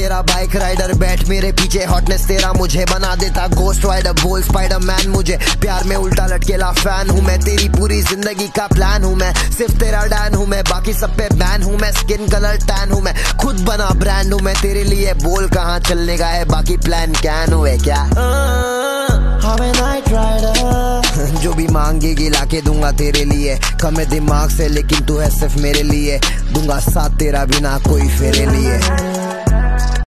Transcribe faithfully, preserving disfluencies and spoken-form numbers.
तेरा bike rider, बैठ मेरे पीछे, हॉटनेस तेरा मुझे बना देता गोस्ट राइडर। बोल स्पाइडर मैन, मुझे प्यार में उल्टा लटकेला फैन हूँ मैं, तेरी पूरी जिंदगी का प्लान हूँ मैं, सिर्फ तेरा डैन हूँ मैं, बाकी सब पे बैन हूँ मैं, स्किन कलर टैन हूँ मैं, खुद बना ब्रांड हूँ मैं तेरे लिए, बोल कहाँ चलने का है, बाकी प्लान कैन हुए क्या। नाइट राइडर जो भी मांगेगी लाके दूंगा तेरे लिए, कम है दिमाग से लेकिन तू है सिर्फ मेरे लिए, दूंगा साथ तेरा बिना कोई फेरे लिए।